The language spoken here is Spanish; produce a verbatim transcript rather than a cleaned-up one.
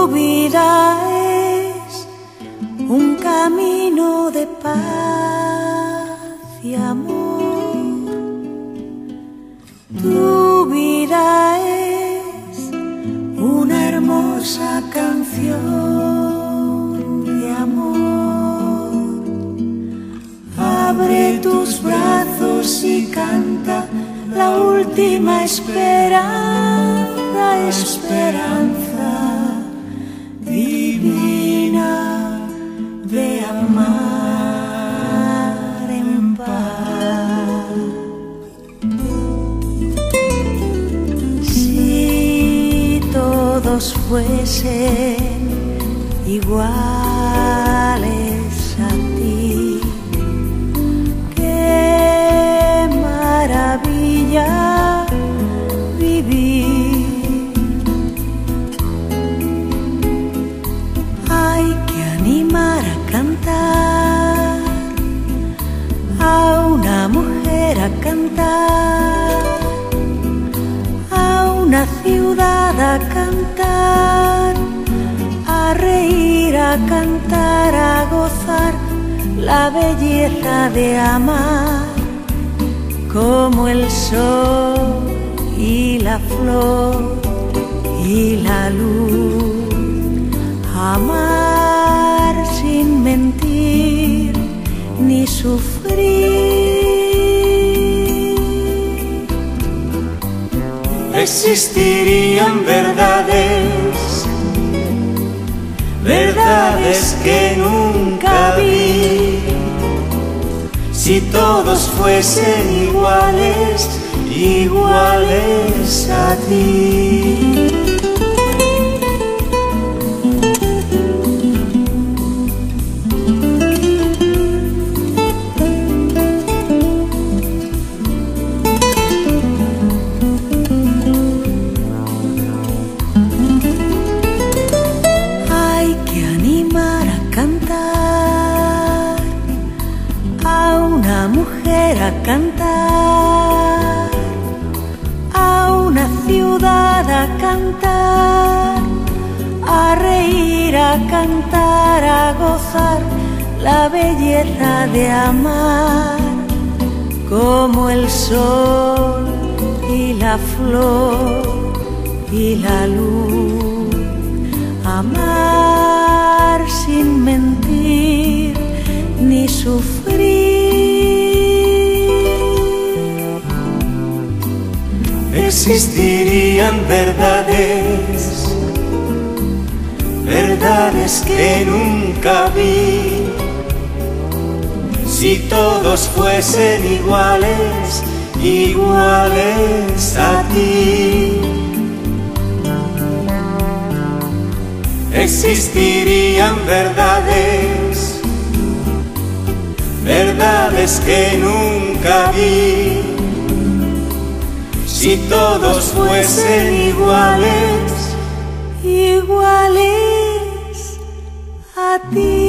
vida es un camino de paz y amor. Tu vida es una hermosa canción de amor. Abre tus brazos y canta la última esperanza, esperanza divina de amar en paz. Si todos fuesen iguales a ti, maravilla vivir. Hay que animar a cantar a una mujer, a cantar a una ciudad, a cantar, a reír, a cantar, a gozar la belleza de amar. Como el sol y la flor y la luz, amar sin mentir ni sufrir. Existirían verdades, verdades que nunca vi. Si todos fuesen iguales, iguales a ti. Hay que animar a cantar a una mujer, a cantar a una ciudad, a cantar, a reír, a cantar, a gozar la belleza de amar. Como el sol y la flor y la luz, amar sin mentir ni sufrir. Existirían verdades, verdades que nunca vi. Si todos fuesen iguales, iguales a ti. Existirían verdades, verdades que nunca vi. Si todos fuesen iguales, iguales a ti.